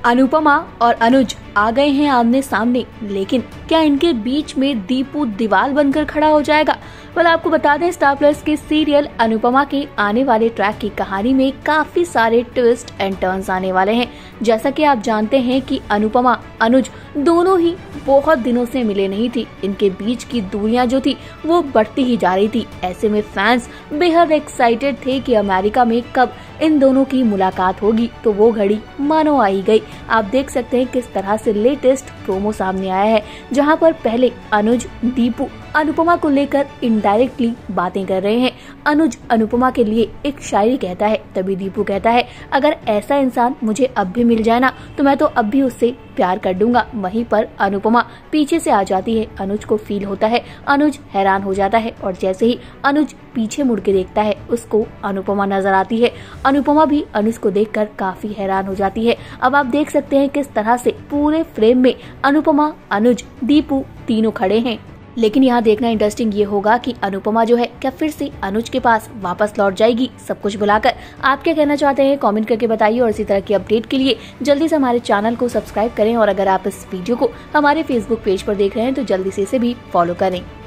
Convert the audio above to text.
अनुपमा और अनुज आ गए हैं आमने सामने, लेकिन क्या इनके बीच में दीपू दीवार बनकर खड़ा हो जाएगा? आपको बता दें, स्टार प्लस के सीरियल अनुपमा के आने वाले ट्रैक की कहानी में काफी सारे ट्विस्ट एंड टर्न्स आने वाले हैं। जैसा कि आप जानते हैं कि अनुपमा अनुज दोनों ही बहुत दिनों से मिले नहीं थी। इनके बीच की दूरियां जो थी वो बढ़ती ही जा रही थी। ऐसे में फैंस बेहद एक्साइटेड थे कि अमेरिका में कब इन दोनों की मुलाकात होगी, तो वो घड़ी मानो आ ही गई। आप देख सकते हैं किस तरह से लेटेस्ट प्रोमो सामने आया है, जहां पर पहले अनुज दीपू अनुपमा को लेकर इनडायरेक्टली बातें कर रहे हैं। अनुज अनुपमा के लिए एक शायरी कहता है, तभी दीपू कहता है, अगर ऐसा इंसान मुझे अब भी मिल जाए ना, तो मैं तो अब भी उससे प्यार कर दूंगा। वहीं पर अनुपमा पीछे से आ जाती है, अनुज को फील होता है, अनुज हैरान हो जाता है और जैसे ही अनुज पीछे मुड़ के देखता है, उसको अनुपमा नजर आती है। अनुपमा भी अनुज को देखकर काफी हैरान हो जाती है। अब आप देख सकते हैं किस तरह से पूरे फ्रेम में अनुपमा, अनुज, दीपू तीनों खड़े हैं। लेकिन यहाँ देखना इंटरेस्टिंग ये होगा कि अनुपमा जो है क्या फिर से अनुज के पास वापस लौट जाएगी सब कुछ भुलाकर? आप क्या कहना चाहते हैं कमेंट करके बताइए और इसी तरह की अपडेट के लिए जल्दी से हमारे चैनल को सब्सक्राइब करें और अगर आप इस वीडियो को हमारे फेसबुक पेज पर देख रहे हैं तो जल्दी से इसे भी फॉलो करें।